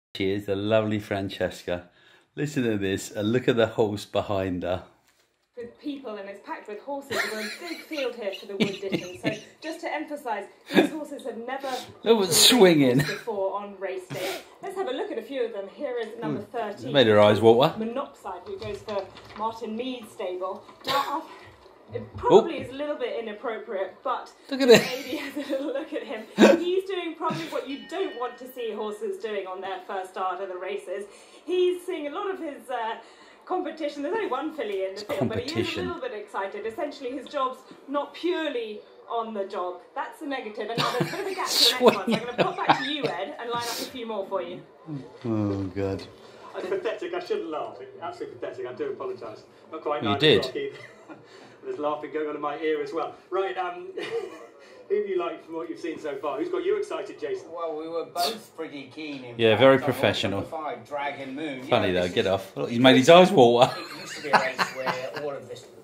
She is the lovely Francesca. Listen to this and look at the horse behind her. With people, and it's packed with horses. We're a big field here for the Wood Ditton. So just to emphasise, these horses have never swinging before on race day. Let's have a look at a few of them. Here is number 13. Made her eyes water. Monopside, who goes for Martin Mead's stable. Now, it probably is a little bit inappropriate, but look at it. Maybe has a little look at him. He's doing probably what you don't want to see horses doing on their first start of the races. He's seeing a lot of his competition. There's only one filly in the field, but he is a little bit excited. Essentially, his job's not purely on the job. That's the negative. And now there's a bit of a gap to the next one. So I'm going to pop back to you, Ed, and line up a few more for you. Oh, God. That's pathetic. I shouldn't laugh. Absolutely pathetic. I do apologise. Not quite nice. You did. There's laughing going on in my ear as well. Right, who do you like from what you've seen so far? Who's got you excited, Jason? Well, we were both pretty keen. Yeah, very professional. 5, Dragon Moon. Funny though, get off. He's made his eyes water. It used to be a race where all of this